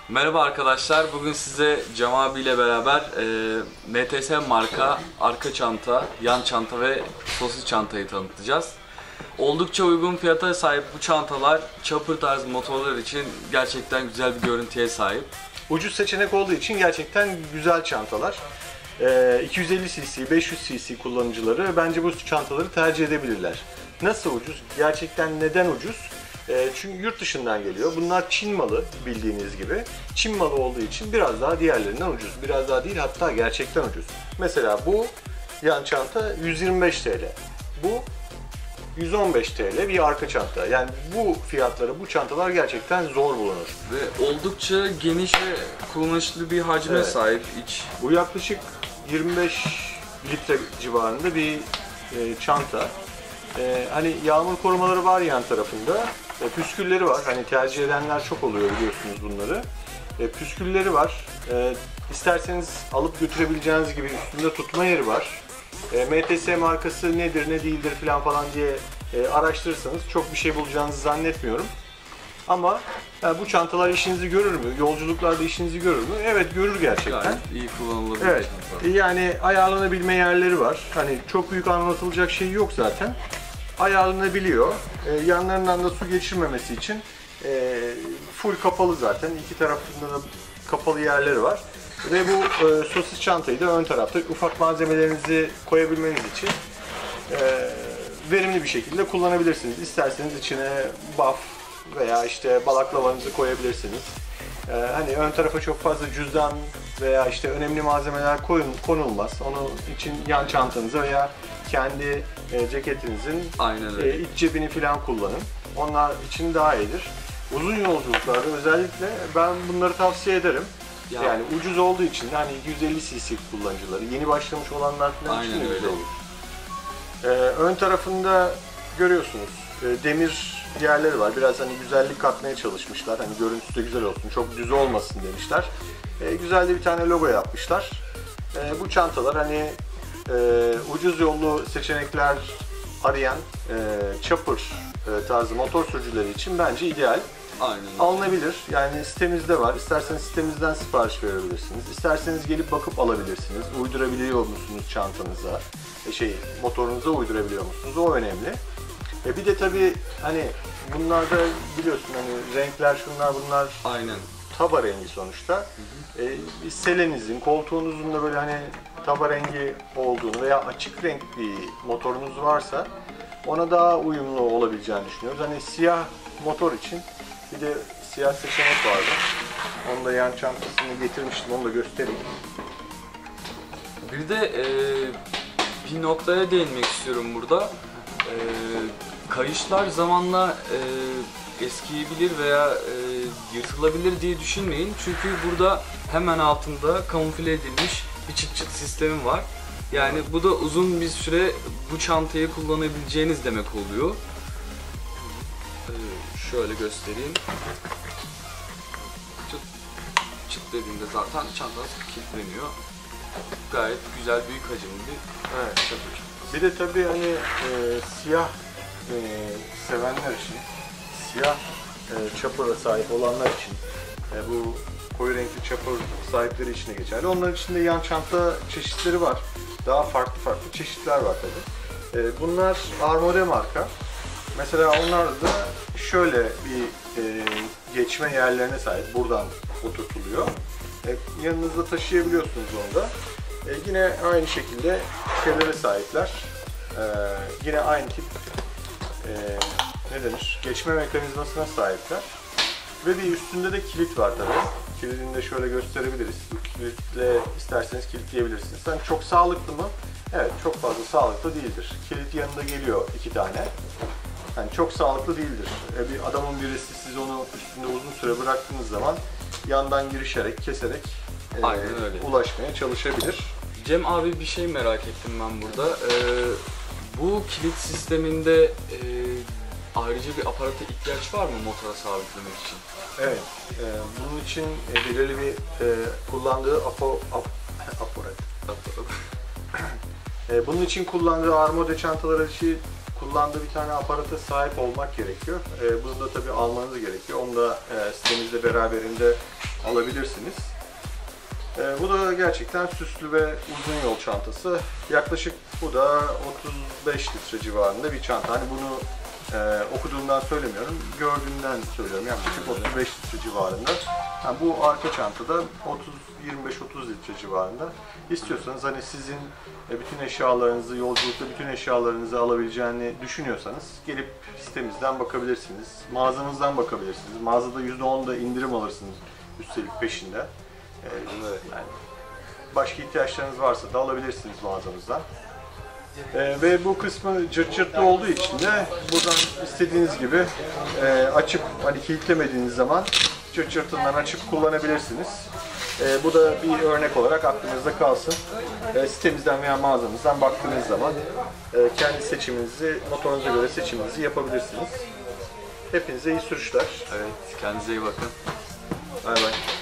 Merhaba arkadaşlar, bugün size Cem abiyle beraber MTS marka arka çanta, yan çanta ve sosis çantayı tanıtacağız. Oldukça uygun fiyata sahip bu çantalar, chopper tarzı motorlar için gerçekten güzel bir görüntüye sahip. Ucuz seçenek olduğu için gerçekten güzel çantalar. 250 cc, 500 cc kullanıcıları bence bu çantaları tercih edebilirler. Nasıl ucuz? Gerçekten neden ucuz? Çünkü yurt dışından geliyor. Bunlar Çin malı bildiğiniz gibi. Çin malı olduğu için biraz daha diğerlerinden ucuz. Biraz daha değil, hatta gerçekten ucuz. Mesela bu yan çanta 125 TL. Bu 115 TL bir arka çanta. Yani bu fiyatları, bu çantalar gerçekten zor bulunur. Ve oldukça geniş ve kullanışlı bir hacme sahip iç. Bu yaklaşık 25 litre civarında bir çanta. Hani yağmur korumaları var yan tarafında. Püskülleri var. Hani tercih edenler çok oluyor, biliyorsunuz bunları. Püskülleri var. İsterseniz alıp götürebileceğiniz gibi üstünde tutma yeri var. MTS markası nedir, ne değildir falan diye araştırırsanız çok bir şey bulacağınızı zannetmiyorum. Ama bu çantalar işinizi görür mü? Yolculuklarda işinizi görür mü? Evet, görür gerçekten. Gayet iyi kullanılabilir Evet. çanta. Yani ayarlanabilme yerleri var. Hani çok büyük anlatılacak şey yok zaten. Ayarlanabiliyor. Yanlarından da su geçirmemesi için full kapalı zaten. İki tarafında da kapalı yerleri var. Ve bu sosis çantayı da ön tarafta ufak malzemelerinizi koyabilmeniz için verimli bir şekilde kullanabilirsiniz. İsterseniz içine baf veya işte balaklavanızı koyabilirsiniz. Hani ön tarafa çok fazla cüzdan veya işte önemli malzemeler konulmaz. Onun için yan çantanıza veya kendi ceketinizin iç cebini falan kullanın. Onlar için daha iyidir. Uzun yolculuklarda özellikle ben bunları tavsiye ederim. Yani ucuz olduğu için hani 150 cc kullanıcıları, yeni başlamış olanlar falan için de güzel olur. Ön tarafında görüyorsunuz demir yerleri var. Biraz hani güzellik katmaya çalışmışlar. Hani görüntüsü de güzel olsun, çok düz olmasın demişler. Güzel de bir tane logo yapmışlar. Bu çantalar hani ucuz yollu seçenekler arayan chopper tarzı motor sürücüleri için bence ideal. Aynen. Alınabilir. Yani sitemizde var. İsterseniz sitemizden sipariş verebilirsiniz. İsterseniz gelip bakıp alabilirsiniz. Uydurabiliyor musunuz çantanıza? Motorunuza uydurabiliyor musunuz? O önemli. Bir de tabii hani bunlarda biliyorsun hani renkler şunlar bunlar. Aynen. Taba rengi sonuçta. Selenizin, koltuğunuzun da böyle hani taba rengi olduğunu veya açık renk bir motorunuz varsa ona daha uyumlu olabileceğini düşünüyoruz. Hani siyah motor için bir de siyah seçenek vardı. Onu da yan çantasını getirmiştim, onu da göstereyim. Bir de bir noktaya değinmek istiyorum burada. Kayışlar zamanla eskiyebilir veya yırtılabilir diye düşünmeyin. Çünkü burada hemen altında kamufle edilmiş bir çıt çıt sistemi var. Yani bu da uzun bir süre bu çantayı kullanabileceğiniz demek oluyor. Şöyle göstereyim. Çıt, çıt dediğinde zaten çanta kilitleniyor. Gayet güzel, büyük hacimli. Evet. Bir de tabii hani siyah sevenler için, siyah chopper'a sahip olanlar için, bu koyu renkli chopper sahipleri için de geçerli. Onların içinde yan çanta çeşitleri var. Daha farklı çeşitler var tabii. Bunlar Armode marka. Mesela onlar da şöyle bir geçme yerlerine sahip. Buradan oturtuluyor. Yanınızda taşıyabiliyorsunuz onu da. Yine aynı şekilde şeylere sahipler. Yine aynı tip geçme mekanizmasına sahipler. Ve bir üstünde de kilit var tabii. Kilidini de şöyle gösterebiliriz. Bu kilitle isterseniz kilitleyebilirsiniz. Yani çok sağlıklı mı? Evet, çok fazla sağlıklı değildir. Kilit yanında geliyor 2 tane. Yani çok sağlıklı değildir. Bir adamın birisi siz onu üstünde uzun süre bıraktığınız zaman yandan girişerek, keserek ulaşmaya çalışabilir. Cem abi, bir şey merak ettim ben burada. Bu kilit sisteminde ayrıca bir aparata ihtiyaç var mı motora sabitlemek için? Evet, bunun için belirli bir kullandığı aparat. Bunun için kullandığı Armode çantalar için kullandığı bir tane aparata sahip olmak gerekiyor. Bunu da tabii almanız gerekiyor. Onu da sitemizde beraberinde alabilirsiniz. Bu da gerçekten süslü ve uzun yol çantası. Yaklaşık bu da 35 litre civarında bir çanta. Hani bunu okuduğumdan söylemiyorum, gördüğümden söylüyorum. Yaklaşık 35 litre civarında. Yani bu arka çantada 25-30 litre civarında. İstiyorsanız hani sizin bütün eşyalarınızı, yolculukta bütün eşyalarınızı alabileceğini düşünüyorsanız gelip sitemizden bakabilirsiniz. Mağazamızdan bakabilirsiniz. Mağazada %10 da indirim alırsınız üstelik peşinde. Yani başka ihtiyaçlarınız varsa da alabilirsiniz mağazamızdan. Ve bu kısmı cırt cırtlı olduğu için de buradan istediğiniz gibi açıp hani kilitlemediğiniz zaman cırt cırtından açıp kullanabilirsiniz. Bu da bir örnek olarak aklınızda kalsın. Sitemizden veya mağazamızdan baktığınız zaman kendi seçiminizi, motorunuza göre seçiminizi yapabilirsiniz. Hepinize iyi sürüşler. Evet, kendinize iyi bakın. Bay bay.